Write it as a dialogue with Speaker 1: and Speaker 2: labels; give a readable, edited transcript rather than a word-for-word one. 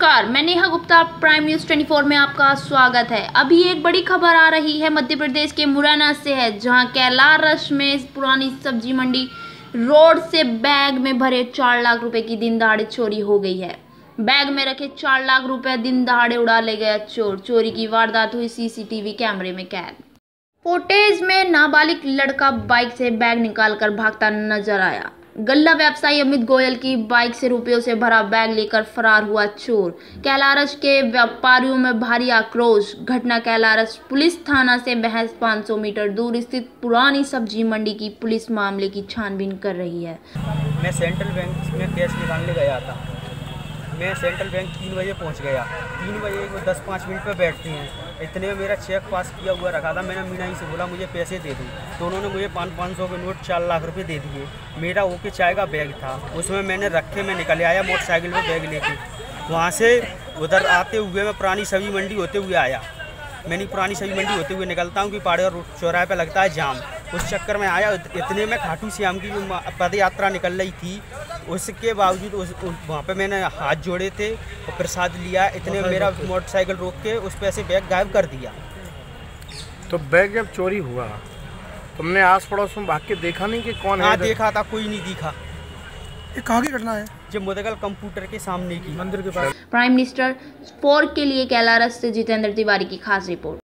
Speaker 1: नमस्कार, मैं Neha Gupta, prime news 24 में आपका स्वागत है। अभी एक बड़ी खबर आ रही है मध्य प्रदेश के मुरैना से है, जहां कैलारस में पुरानी सब्जी मंडी रोड से बैग में भरे 4 लाख रुपए की दिन दहाड़े चोरी हो गई है। बैग में रखे 4 लाख रुपए दिन दहाड़े उड़ा ले गया चोर। चोरी की वारदात हुई सीसीटीवी कैमरे में कैद। फुटेज में नाबालिग लड़का बाइक से बैग निकालकर भागता नजर आया। गल्ला व्यवसायी अमित गोयल की बाइक से रुपयों से भरा बैग लेकर फरार हुआ चोर। कैलारस के व्यापारियों में भारी आक्रोश। घटना कैलारस पुलिस थाना से महज 500 मीटर दूर स्थित पुरानी सब्जी मंडी की पुलिस मामले की छानबीन कर रही है।
Speaker 2: मैं सेंट्रल बैंक में कैश निकालने गया था। मैं सेंट्रल बैंक 3 बजे पहुंच गया। 3 बजे वो 10-5 मिनट पे बैठती हैं। इतने में मेरा चेक पास किया हुआ रखा था। मैंने मीना जी से बोला मुझे पैसे दे दो, तो उन्होंने मुझे 500 के नोट 4 लाख रुपए दे दिए। मेरा ओके चाय का बैग था, उसमें मैंने रखे, मैं निकल आया मोटरसाइकिल में बैग लेके। वहाँ से उधर आते हुए मैं पुरानी सब्जी मंडी होते हुए आया। मैंने पुरानी सब्जी मंडी होते हुए निकलता हूँ कि पहाड़ी चौराहे पर लगता है जाम, उस चक्कर में आया। इतने में खाटू श्याम की जो पद यात्रा निकल रही थी, उसके बावजूद वहाँ पे मैंने हाथ जोड़े थे और प्रसाद लिया। इतने में मेरा मोटरसाइकिल रोक के उस पे ऐसे बैग गायब कर दिया।
Speaker 3: तो बैग जब चोरी हुआ तुमने आस पड़ोस में भाग के देखा नहीं कि कौन है?
Speaker 2: हाँ देखा था, कोई नहीं दिखा।
Speaker 4: ये कहाँ की घटना है?
Speaker 2: जब मुदगल कंप्यूटर के सामने की
Speaker 4: मंदिर के पास।
Speaker 1: प्राइम मिनिस्टर 4 के लिए कैलारस से जितेंद्र तिवारी की खास रिपोर्ट।